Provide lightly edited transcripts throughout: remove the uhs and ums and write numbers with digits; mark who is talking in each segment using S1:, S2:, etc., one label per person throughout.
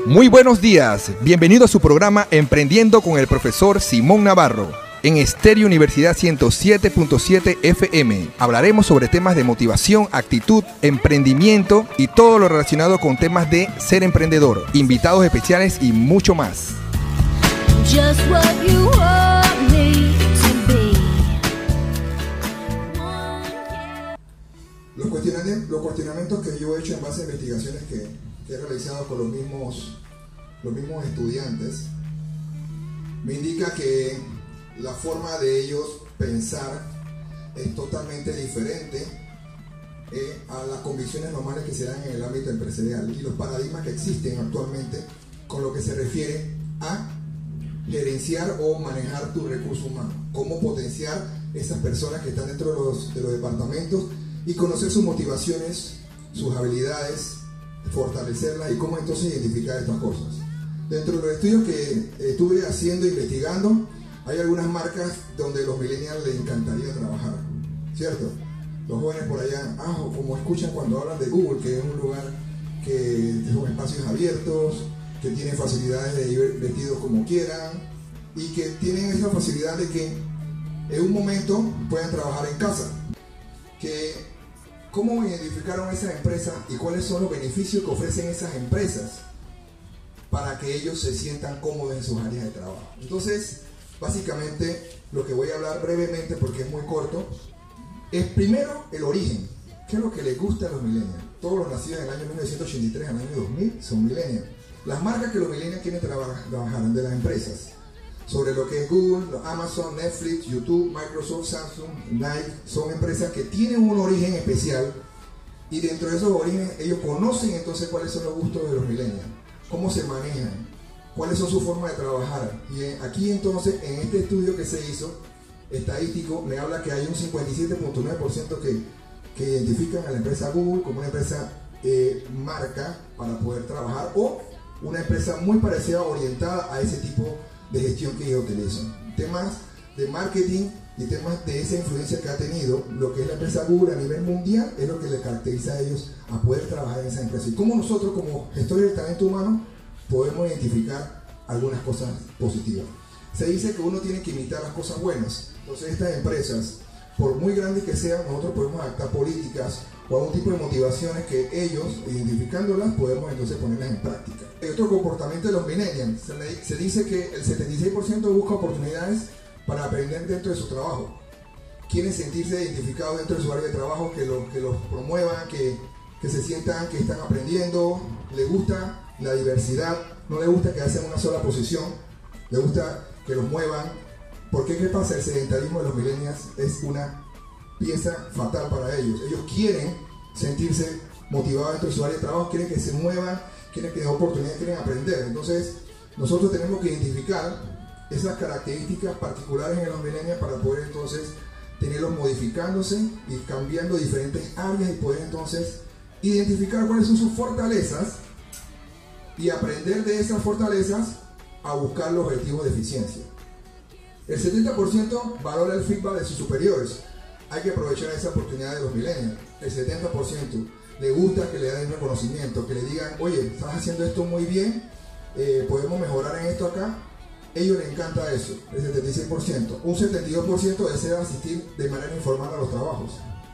S1: Muy buenos días, bienvenido a su programa Emprendiendo con el profesor Simón Navarro. En Estéreo Universidad 107.7 FM hablaremos sobre temas de motivación, actitud, emprendimiento y todo lo relacionado con temas de ser emprendedor, invitados especiales y mucho más.
S2: Just what you want me to be.
S3: Los cuestionamientos que yo he hecho en base a investigaciones que he realizado con los mismos estudiantes me indica que la forma de ellos pensar es totalmente diferente a las convicciones normales que se dan en el ámbito empresarial y los paradigmas que existen actualmente con lo que se refiere a gerenciar o manejar tu recurso humano, cómo potenciar esas personas que están dentro de los departamentos y conocer sus motivaciones, sus habilidades, fortalecerlas y cómo entonces identificar estas cosas. Dentro de los estudios que estuve haciendo, investigando, hay algunas marcas donde los millennials les encantaría trabajar, ¿cierto? Los jóvenes por allá, como escuchan cuando hablan de Google, que es un lugar que son espacios abiertos, que tienen facilidades de ir vestidos como quieran y que tienen esa facilidad de que en un momento puedan trabajar en casa. ¿Cómo identificaron esas empresas y cuáles son los beneficios que ofrecen esas empresas para que ellos se sientan cómodos en sus áreas de trabajo? Entonces, básicamente, lo que voy a hablar brevemente, porque es muy corto, es primero el origen. ¿Qué es lo que les gusta a los millennials? Todos los nacidos en el año 1983 al año 2000 son millennials. Las marcas que los millennials quieren trabajar de las empresas, sobre lo que es Google, Amazon, Netflix, YouTube, Microsoft, Samsung, Nike, son empresas que tienen un origen especial y dentro de esos orígenes ellos conocen entonces cuáles son los gustos de los millennials, cómo se manejan, cuáles son sus formas de trabajar. Y aquí entonces, en este estudio que se hizo, estadístico, me habla que hay un 57.9% que identifican a la empresa Google como una empresa marca para poder trabajar o una empresa muy parecida, orientada a ese tipo de gestión que ellos utilizan. Temas de marketing y temas de esa influencia que ha tenido lo que es la empresa Google a nivel mundial es lo que les caracteriza a ellos a poder trabajar en esa empresa. Y cómo nosotros como gestores del talento humano podemos identificar algunas cosas positivas. Se dice que uno tiene que imitar las cosas buenas. Entonces estas empresas, por muy grandes que sean, nosotros podemos adaptar políticas o algún tipo de motivaciones que ellos, identificándolas, podemos entonces ponerlas en práctica. Hay otro comportamiento de los millennials. Se dice que el 76% busca oportunidades para aprender dentro de su trabajo. Quieren sentirse identificados dentro de su área de trabajo, que los promuevan, que se sientan que están aprendiendo. Les gusta la diversidad, no les gusta quedarse en una sola posición, les gusta que los muevan. Porque ¿qué pasa? El sedentarismo de los millennials es una pieza fatal para ellos. Ellos quieren sentirse motivados dentro de su área de trabajo, quieren que se muevan, quieren que den oportunidades, quieren aprender. Entonces, nosotros tenemos que identificar esas características particulares en los millennials para poder entonces tenerlos modificándose y cambiando diferentes áreas y poder entonces identificar cuáles son sus fortalezas y aprender de esas fortalezas a buscar los objetivos de eficiencia. El 70% valora el feedback de sus superiores. Hay que aprovechar esa oportunidad de los millennials. El 70% le gusta que le den reconocimiento, que le digan, oye, estás haciendo esto muy bien, podemos mejorar en esto acá. A ellos les encanta eso, el 76%. Un 72% desea asistir de manera informal a los trabajos.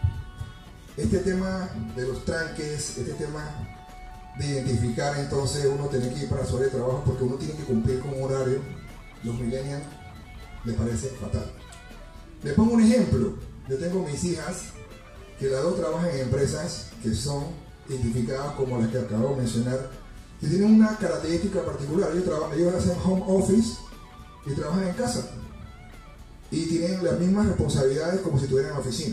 S3: Este tema de los tranques, este tema de identificar entonces uno tiene que ir para su área de trabajo porque uno tiene que cumplir con un horario, los millennials les parece fatal. Les pongo un ejemplo. Yo tengo mis hijas que las dos trabajan en empresas que son identificadas como las que acabo de mencionar, que tienen una característica particular. Ellos hacen home office y trabajan en casa y tienen las mismas responsabilidades como si estuvieran en la oficina.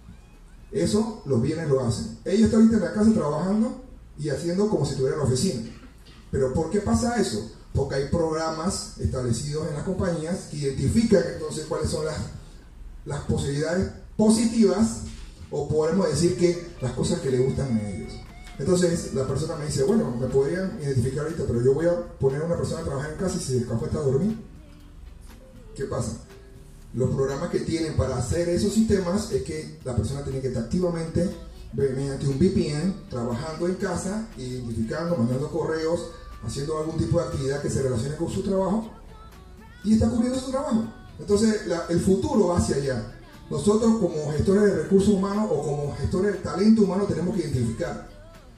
S3: Eso los viernes lo hacen. Ellos están ahorita en la casa trabajando y haciendo como si estuvieran en la oficina. ¿Pero por qué pasa eso? Porque hay programas establecidos en las compañías que identifican entonces cuáles son las posibilidades positivas o podemos decir que las cosas que le gustan a ellos. Entonces la persona me dice, bueno, me podrían identificar ahorita, pero yo voy a poner a una persona a trabajar en casa y si se acuesta a dormir, ¿qué pasa? Los programas que tienen para hacer esos sistemas es que la persona tiene que estar activamente mediante un VPN trabajando en casa, identificando, mandando correos haciendo algún tipo de actividad que se relacione con su trabajo y está cubriendo su trabajo. Entonces el futuro va hacia allá. Nosotros como gestores de recursos humanos o como gestores de talento humano tenemos que identificar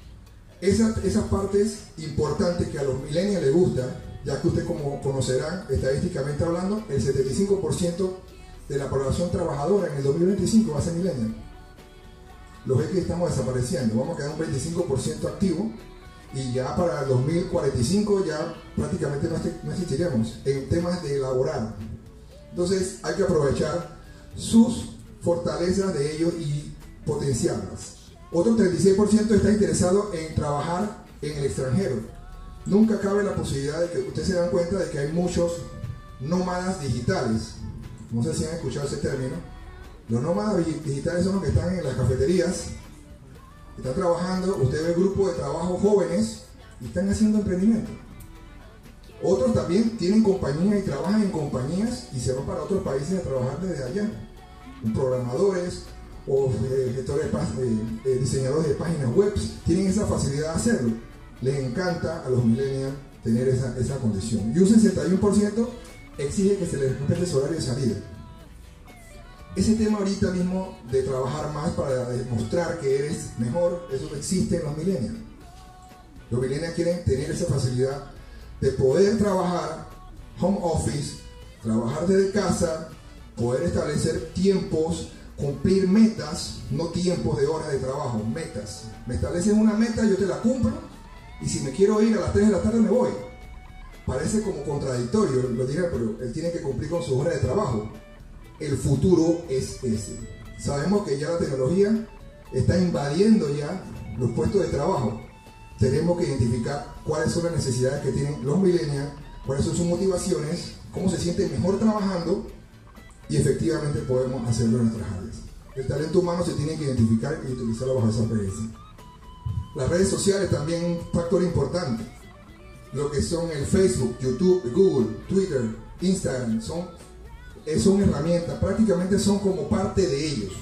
S3: esas partes importantes que a los millennials les gustan, ya que ustedes como conocerán, estadísticamente hablando, el 75% de la población trabajadora en el 2025 va a ser millennial. Los ve que estamos desapareciendo, vamos a quedar un 25% activo y ya para el 2045 ya prácticamente no existiremos en temas de laboral. Entonces hay que aprovechar sus fortalezas de ellos y potenciarlas. Otro 36% está interesado en trabajar en el extranjero. Nunca cabe la posibilidad de que ustedes se dan cuenta de que hay muchos nómadas digitales. No sé si han escuchado ese término. Los nómadas digitales son los que están en las cafeterías, están trabajando, usted ve grupos de trabajo jóvenes y están haciendo emprendimiento. Otros también tienen compañías y trabajan en compañías y se van para otros países a trabajar desde allá. Programadores o diseñadores de páginas web tienen esa facilidad de hacerlo. Les encanta a los millennials tener esa condición. Y un 61% exige que se les respete su horario de salida. Ese tema ahorita mismo de trabajar más para demostrar que eres mejor, eso no existe en los millennials. Los millennials quieren tener esa facilidad de poder trabajar home office, trabajar desde casa, poder establecer tiempos, cumplir metas, no tiempos de horas de trabajo, metas. Me establecen una meta, yo te la cumplo, y si me quiero ir a las 3 de la tarde me voy. Parece como contradictorio, lo diré, pero él tiene que cumplir con sus horas de trabajo. El futuro es ese. Sabemos que ya la tecnología está invadiendo ya los puestos de trabajo. Tenemos que identificar cuáles son las necesidades que tienen los millennials, cuáles son sus motivaciones, cómo se sienten mejor trabajando y efectivamente podemos hacerlo en nuestras áreas. El talento humano se tiene que identificar y utilizarlo bajo esa premisa. Las redes sociales también un factor importante. Lo que son el Facebook, YouTube, Google, Twitter, Instagram, son herramientas, prácticamente son como parte de ellos.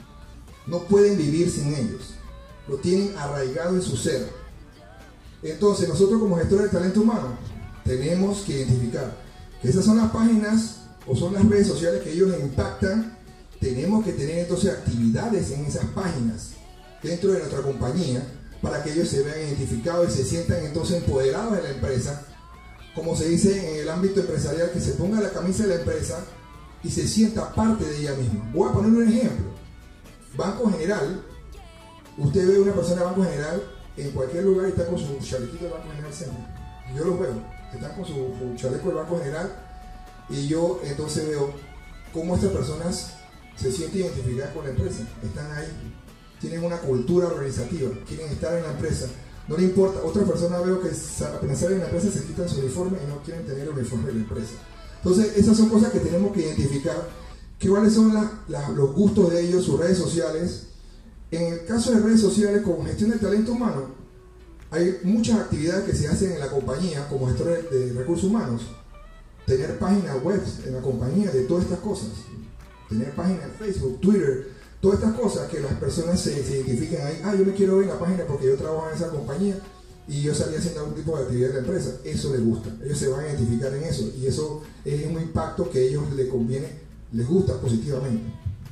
S3: No pueden vivir sin ellos. Lo tienen arraigado en su ser. Entonces nosotros como gestores de talento humano tenemos que identificar que esas son las páginas o son las redes sociales que ellos les impactan. Tenemos que tener entonces actividades en esas páginas dentro de nuestra compañía para que ellos se vean identificados y se sientan entonces empoderados de la empresa, como se dice en el ámbito empresarial, que se ponga la camisa de la empresa y se sienta parte de ella misma. Voy a poner un ejemplo. Banco General, usted ve una persona de Banco General en cualquier lugar y está con su chalequito de Banco General siempre. Y yo los veo, están con su chaleco del Banco General y yo entonces veo cómo estas personas se sienten identificadas con la empresa. Están ahí, tienen una cultura organizativa, quieren estar en la empresa. No le importa, otras personas veo que apenas salen en la empresa se quitan su uniforme y no quieren tener el uniforme de la empresa. Entonces esas son cosas que tenemos que identificar, cuáles son los gustos de ellos, sus redes sociales. En el caso de redes sociales, como gestión del talento humano, hay muchas actividades que se hacen en la compañía como gestores de recursos humanos. Tener páginas web en la compañía de todas estas cosas. Tener páginas en Facebook, Twitter, todas estas cosas que las personas se identifiquen ahí. Yo me quiero ver en la página porque yo trabajo en esa compañía y yo salí haciendo algún tipo de actividad en la empresa. Eso les gusta. Ellos se van a identificar en eso y eso es un impacto que a ellos les conviene, les gusta positivamente.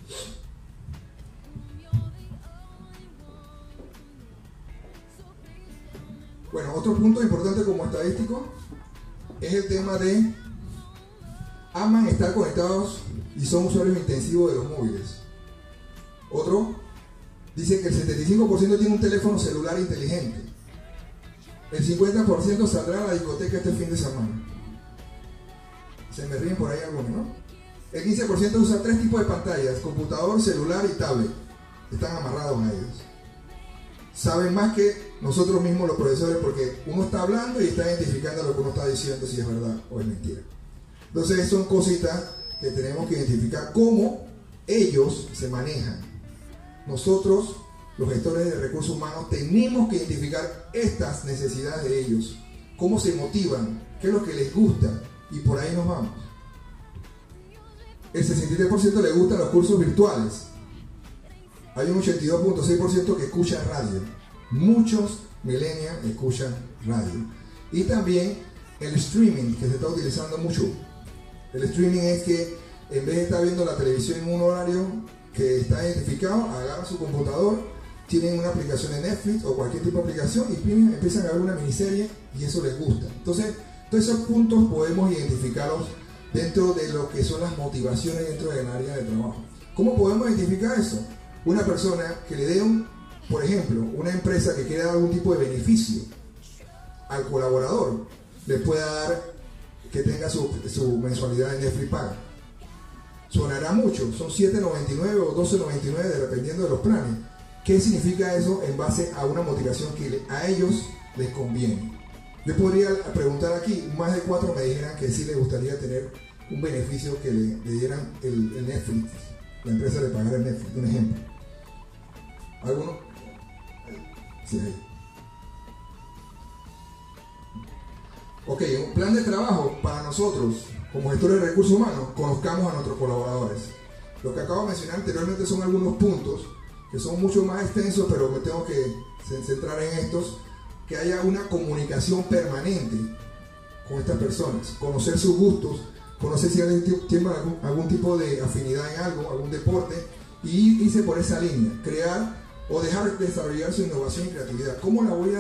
S3: Bueno, otro punto importante como estadístico es el tema de aman estar conectados y son usuarios intensivos de los móviles. Otro dice que el 75% tiene un teléfono celular inteligente. El 50% saldrá a la discoteca este fin de semana. Se me ríen por ahí algunos, ¿no? El 15% usa 3 tipos de pantallas: computador, celular y tablet. Están amarrados a ellos. Saben más que nosotros mismos los profesores porque uno está hablando y está identificando lo que uno está diciendo, si es verdad o es mentira. Entonces son cositas que tenemos que identificar cómo ellos se manejan. Nosotros, los gestores de recursos humanos, tenemos que identificar estas necesidades de ellos, cómo se motivan, qué es lo que les gusta, y por ahí nos vamos. El 63% le gustan los cursos virtuales. Hay un 82.6% que escucha radio. Muchos millennials escuchan radio. Y también el streaming, que se está utilizando mucho. El streaming es que en vez de estar viendo la televisión en un horario que está identificado, agarran su computador, tienen una aplicación de Netflix o cualquier tipo de aplicación y empiezan a ver una miniserie y eso les gusta. Entonces, todos esos puntos podemos identificarlos dentro de lo que son las motivaciones dentro del área de trabajo. ¿Cómo podemos identificar eso? Una persona que le dé por ejemplo, una empresa que quiera dar algún tipo de beneficio al colaborador, le pueda dar que tenga su mensualidad de Netflix paga. Sonará mucho, son $7.99 o $12.99 dependiendo de los planes. ¿Qué significa eso en base a una motivación que a ellos les conviene? Yo podría preguntar aquí, más de 4 me dijeran que sí les gustaría tener un beneficio que le dieran el Netflix, la empresa le pagara el Netflix, un ejemplo. ¿Alguno? Sí, ahí. Ok, un plan de trabajo para nosotros, como gestores de recursos humanos, conozcamos a nuestros colaboradores. Lo que acabo de mencionar anteriormente son algunos puntos que son mucho más extensos, pero me tengo que centrar en estos. Que haya una comunicación permanente con estas personas, conocer sus gustos, conocer si tienen algún tipo de afinidad en algo, algún deporte, y irse por esa línea, crear o dejar desarrollar su innovación y creatividad. ¿Cómo lo voy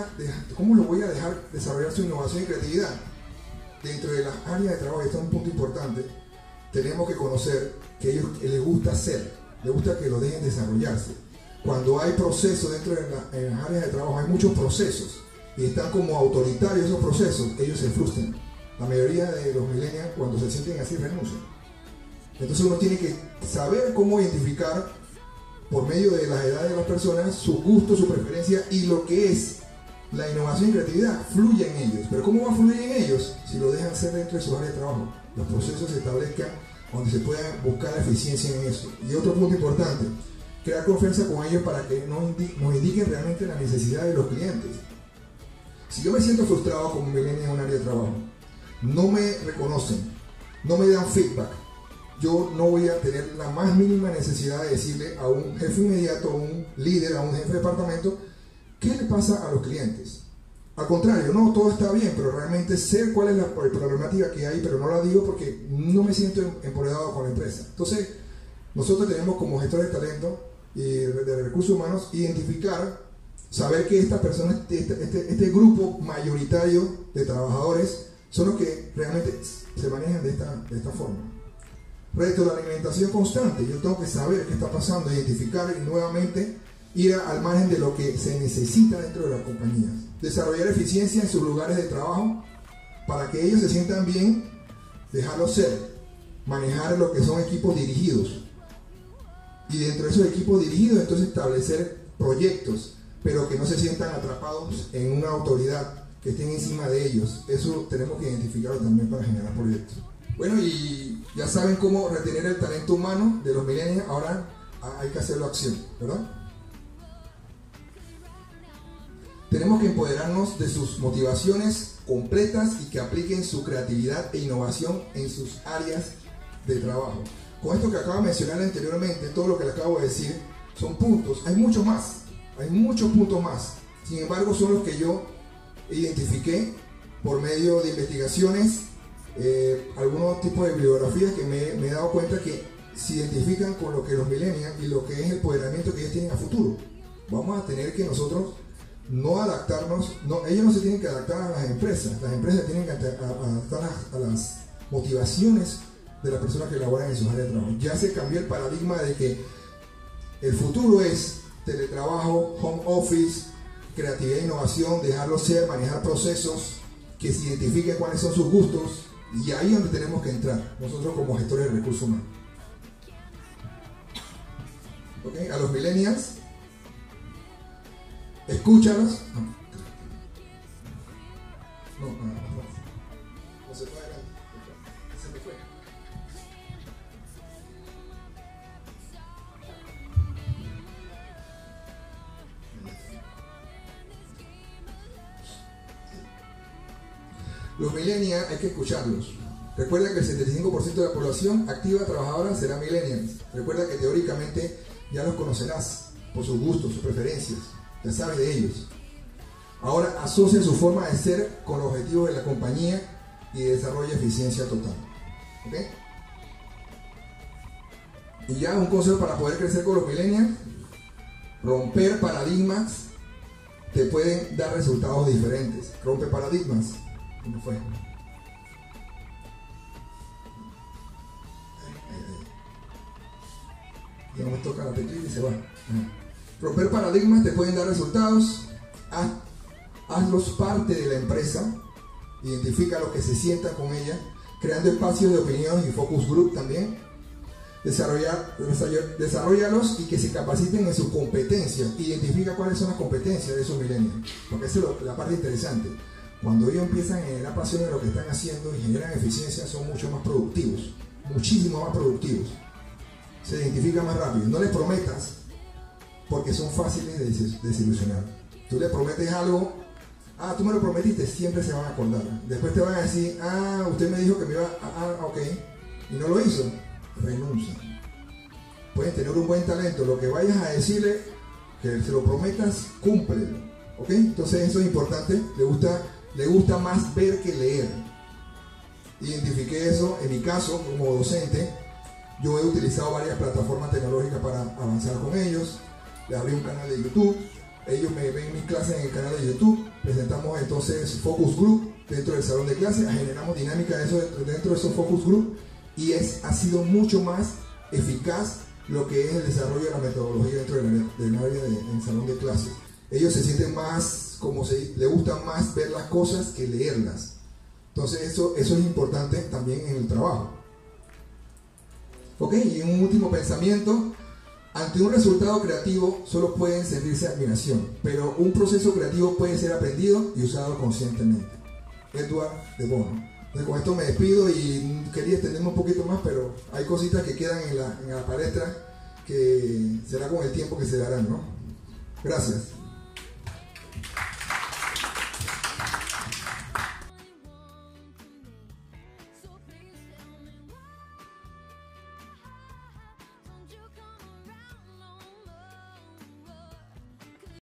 S3: a dejar desarrollar su innovación y creatividad? Dentro de las áreas de trabajo, esto es un punto importante, tenemos que conocer que a ellos les gusta hacer, les gusta que lo dejen desarrollarse. Cuando hay procesos dentro de las áreas de trabajo, hay muchos procesos, y están como autoritarios esos procesos, ellos se frustran. La mayoría de los millennials, cuando se sienten así, renuncian. Entonces uno tiene que saber cómo identificar, por medio de las edades de las personas, sus gustos, su preferencia y lo que es la innovación y creatividad fluye en ellos. Pero ¿cómo va a fluir en ellos? Si lo dejan ser dentro de su área de trabajo, los procesos se establezcan donde se pueda buscar la eficiencia en eso. Y otro punto importante, crear confianza con ellos para que nos indiquen realmente la necesidad de los clientes. Si yo me siento frustrado como millennial en un área de trabajo, no me reconocen, no me dan feedback, yo no voy a tener la más mínima necesidad de decirle a un jefe inmediato, a un líder, a un jefe de departamento, ¿qué le pasa a los clientes? Al contrario, no, todo está bien, pero realmente sé cuál es la problemática que hay, pero no la digo porque no me siento empoderado con la empresa. Entonces, nosotros tenemos como gestores de talento y de recursos humanos identificar, saber que estas personas, este grupo mayoritario de trabajadores son los que realmente se manejan de esta forma. Reto de la alimentación constante. Yo tengo que saber qué está pasando, identificar y nuevamente ir al margen de lo que se necesita dentro de las compañías. Desarrollar eficiencia en sus lugares de trabajo para que ellos se sientan bien, dejarlos ser. Manejar lo que son equipos dirigidos. Y dentro de esos equipos dirigidos, entonces establecer proyectos, pero que no se sientan atrapados en una autoridad que estén encima de ellos. Eso tenemos que identificarlo también para generar proyectos. Bueno, y ya saben cómo retener el talento humano de los millennials. Ahora hay que hacerlo acción, ¿verdad? Tenemos que empoderarnos de sus motivaciones completas y que apliquen su creatividad e innovación en sus áreas de trabajo. Con esto que acabo de mencionar anteriormente, todo lo que le acabo de decir, son puntos. Hay muchos más. Hay muchos puntos más. Sin embargo, son los que yo identifiqué por medio de investigaciones, algunos tipos de bibliografías que me he dado cuenta que se identifican con lo que los millennials y lo que es el empoderamiento que ellos tienen a futuro. Vamos a tener que nosotros no adaptarnos, ellos no se tienen que adaptar a las empresas tienen que adaptar a las motivaciones de las personas que laboran en sus áreas de trabajo. Ya se cambió el paradigma de que el futuro es teletrabajo, home office, creatividad e innovación, dejarlo ser, manejar procesos, que se identifiquen cuáles son sus gustos, y ahí es donde tenemos que entrar, nosotros como gestores de recursos humanos. ¿Okay? A los millennials, escúchalos. No se fue adelante, se me fue. Los millennials hay que escucharlos. Recuerda que el 75% de la población activa trabajadora será millennials. Recuerda que teóricamente ya los conocerás por sus gustos, sus preferencias. Ya sabes de ellos. Ahora asocia su forma de ser con los objetivos de la compañía y desarrolla eficiencia total. ¿Ok? Y ya un consejo para poder crecer con los millennials: romper paradigmas te pueden dar resultados diferentes. Rompe paradigmas. ¿Cómo fue? Ya me toca la teclita y se va. Romper paradigmas te pueden dar resultados. Hazlos parte de la empresa. Identifica a los que se sientan con ella, creando espacios de opinión y focus group también. Desarrollalos y que se capaciten en sus competencias. Identifica cuáles son las competencias de esos millennials, porque esa es la parte interesante. Cuando ellos empiezan a generar pasión en lo que están haciendo y generan eficiencia, son mucho más productivos, muchísimo más productivos. Se identifica más rápido. No les prometas, porque son fáciles de desilusionar. Tú le prometes algo, tú me lo prometiste, siempre se van a acordar. Después te van a decir, usted me dijo que me iba, ok, y no lo hizo. Renuncia. Pueden tener un buen talento, lo que vayas a decirle, que se lo prometas, cúmplelo. ¿Ok? Entonces eso es importante. Le gusta más ver que leer. Identifiqué eso en mi caso como docente. Yo he utilizado varias plataformas tecnológicas para avanzar con ellos. Les abrí un canal de YouTube. Ellos me ven mis clases en el canal de YouTube. Presentamos entonces focus group dentro del salón de clases. Generamos dinámica dentro de esos focus group. Y ha sido mucho más eficaz lo que es el desarrollo de la metodología dentro del área del salón de clases. Ellos se sienten más, les gusta más ver las cosas que leerlas. Entonces eso es importante también en el trabajo. Ok, y un último pensamiento: ante un resultado creativo solo pueden sentirse admiración, pero un proceso creativo puede ser aprendido y usado conscientemente. Edward de Bono. Entonces, con esto me despido y quería extenderme un poquito más, pero hay cositas que quedan en la palestra que será con el tiempo que se darán, ¿no? Gracias.